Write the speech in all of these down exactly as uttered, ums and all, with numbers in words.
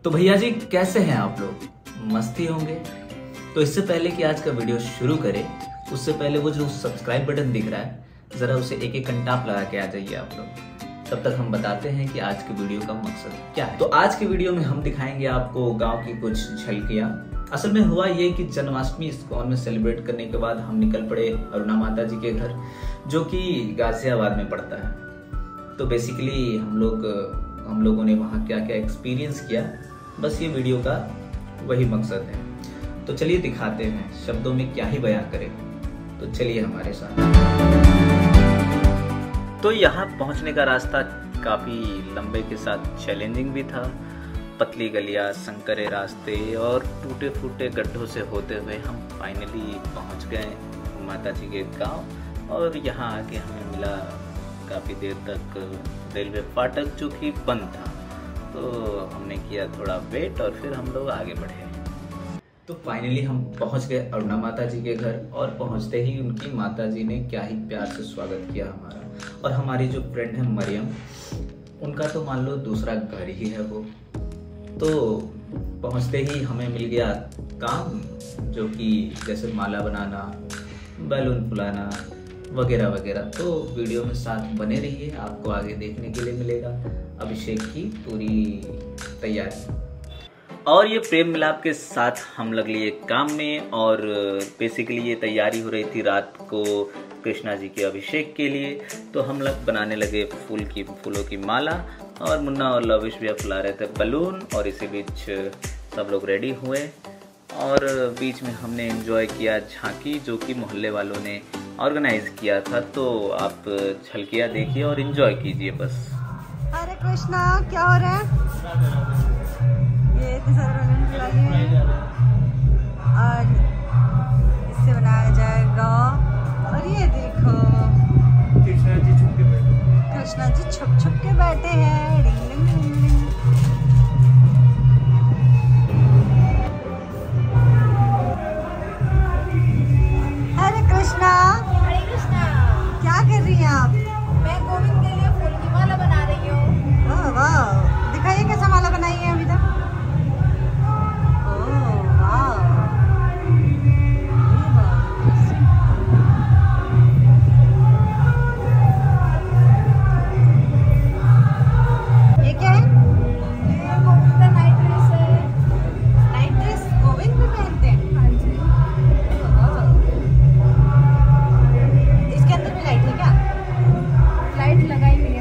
तो भैया जी कैसे हैं आप लोग? मस्ती होंगे। तो इससे पहले कि आज का वीडियो शुरू करें, उससे पहले वो जो सब्सक्राइब बटन दिख रहा है, जरा उसे एक एक घंटा लगा के आ जाइए आप लोग। तब तक हम बताते हैं कि आज के वीडियो का मकसद क्या है। तो आज के वीडियो में हम दिखाएंगे आपको गांव की कुछ झलकियां। असल में हुआ ये कि जन्माष्टमी इस्कॉन में सेलिब्रेट करने के बाद हम निकल पड़े अरुणा माता जी के घर, जो कि गाजियाबाद में पड़ता है। तो बेसिकली हम लोग हम लोगों ने वहाँ क्या क्या एक्सपीरियंस किया, बस ये वीडियो का वही मकसद है। तो चलिए दिखाते हैं, शब्दों में क्या ही बयां करें। तो चलिए हमारे साथ। तो यहाँ पहुँचने का रास्ता काफ़ी लंबे के साथ चैलेंजिंग भी था। पतली गलियाँ, संकरे रास्ते और टूटे फूटे गड्ढों से होते हुए हम फाइनली पहुँच गए माता जी के गांव। और यहाँ आके हमें मिला काफ़ी देर तक रेलवे फाटक, जो कि बंद था। तो हमने किया थोड़ा वेट और फिर हम लोग आगे बढ़े। तो फाइनली हम पहुंच गए अरुणा माता जी के घर, और पहुंचते ही उनकी माता जी ने क्या ही प्यार से स्वागत किया हमारा। और हमारी जो फ्रेंड है मरियम, उनका तो मान लो दूसरा घर ही है वो। तो पहुंचते ही हमें मिल गया काम, जो कि जैसे माला बनाना, बैलून फुलाना वगैरह वगैरह। तो वीडियो में साथ बने रहिए, आपको आगे देखने के लिए मिलेगा अभिषेक की पूरी तैयारी। और ये प्रेम मिलाप के साथ हम लग लिए काम में। और बेसिकली ये तैयारी हो रही थी रात को कृष्णा जी के अभिषेक के लिए। तो हम लोग बनाने लगे फूल की फूलों की माला, और मुन्ना और लविश भी फुला रहे थे बलून। और इसी बीच सब लोग रेडी हुए, और बीच में हमने एंजॉय किया झांकी, जो कि मोहल्ले वालों ने ऑर्गेनाइज किया था। तो आप झलकियाँ देखिए और एंजॉय कीजिए बस। हरे कृष्णा, क्या हो रहा है? ये और इससे बनाया जाएगा। और ये देखो कृष्णा जी छुप के बैठे कृष्णा जी छुप छुप के बैठे हैं। डिंग डिंग डिंग डिंग। हरे कृष्णा। हरे कृष्णा। क्या कर रही हैं आप? मैं गोविंद के लिए फूल की माला बना रही हूँ। वाह वाह, दिखाइए कैसा माला बनाई है अभी तक। ओह वाह, ये क्या है? ये गोविंद का नाइट ड्रेस है। नाइट ड्रेस गोविंद भी पहनते हैं? हाँ जी। इसके अंदर भी लाइट है क्या? लाइट लगाई हुई है।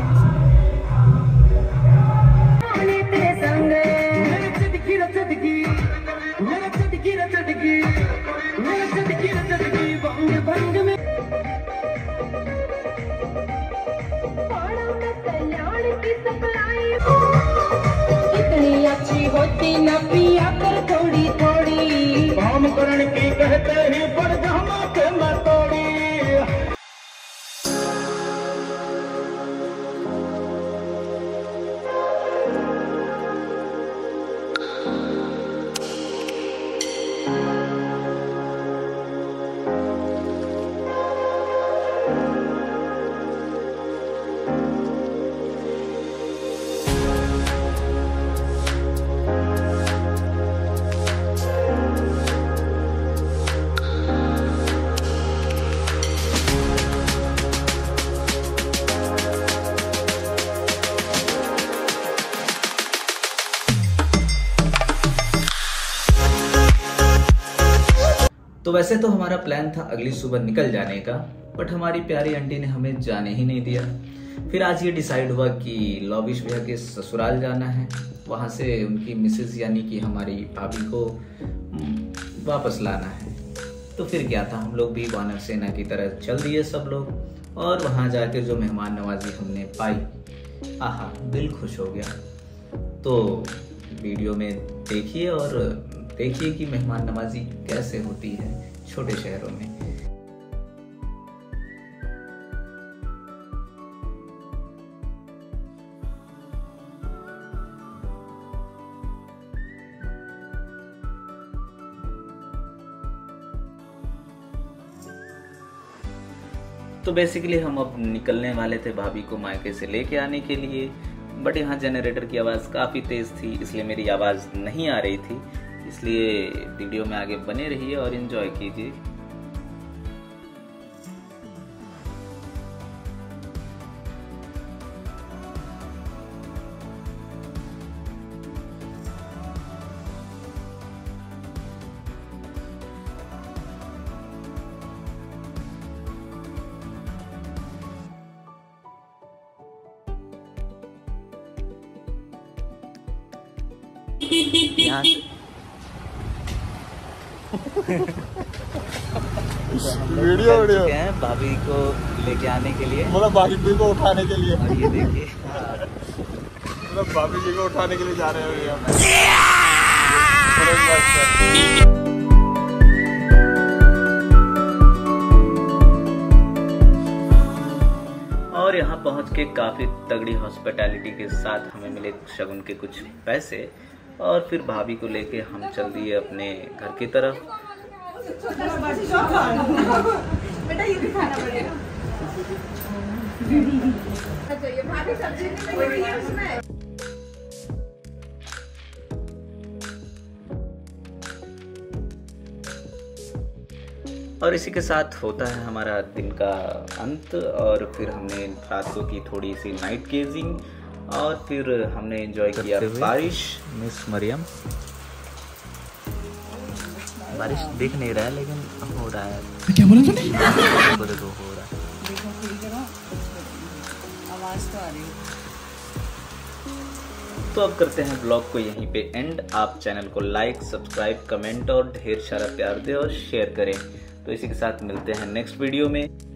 इतनी अच्छी होती न पिया कर थोड़ी थोड़ी, काम करण की कहते ही पड़ जामा के मैं तोड़ी। तो वैसे तो हमारा प्लान था अगली सुबह निकल जाने का, बट हमारी प्यारी आंटी ने हमें जाने ही नहीं दिया। फिर आज ये डिसाइड हुआ कि लॉबिश भैया के ससुराल जाना है, वहाँ से उनकी मिसेज यानी कि हमारी भाभी को वापस लाना है। तो फिर क्या था, हम लोग भी वानर सेना की तरह चल दिए सब लोग। और वहाँ जाके जो मेहमान नवाजी हमने पाई, आहा दिल खुश हो गया। तो वीडियो में देखिए और देखिए कि मेहमान नवाजी कैसे होती है छोटे शहरों में। तो बेसिकली हम अब निकलने वाले थे भाभी को मायके से लेके आने के लिए। बट यहाँ जनरेटर की आवाज़ काफ़ी तेज़ थी, इसलिए मेरी आवाज़ नहीं आ रही थी। इसलिए वीडियो में आगे बने रहिए और एंजॉय कीजिए। यहाँ वीडियो वीडियो हैं भाभी को लेके आने के लिए, मतलब भाभी जी को उठाने के लिए। और ये देखिए मतलब भाभी जी को उठाने के लिए जा रहे हैं हम। और यहाँ पहुँच के काफ़ी तगड़ी हॉस्पिटैलिटी के साथ हमें मिले शगुन के कुछ पैसे, और फिर भाभी को लेके हम चल दिए अपने घर की तरफ। बेटा ये भी खाना पड़ेगा। भाभी सब्जी नहीं लगी है उसमें। और इसी के साथ होता है हमारा दिन का अंत। और फिर हमने रात को की थोड़ी सी नाइट गेजिंग, और फिर हमने एंजॉय किया बारिश। मिस मरियम, बारिश दिख नहीं रहा है लेकिन हो रहा है। क्या बोला तूने? बोले तो हो रहा है। देखो फील करो, आवाज़ तो आ रही है। तो अब करते हैं ब्लॉग को यहीं पे एंड। आप चैनल को लाइक, सब्सक्राइब, कमेंट और ढेर सारा प्यार दें और शेयर करें। तो इसी के साथ मिलते हैं नेक्स्ट वीडियो में।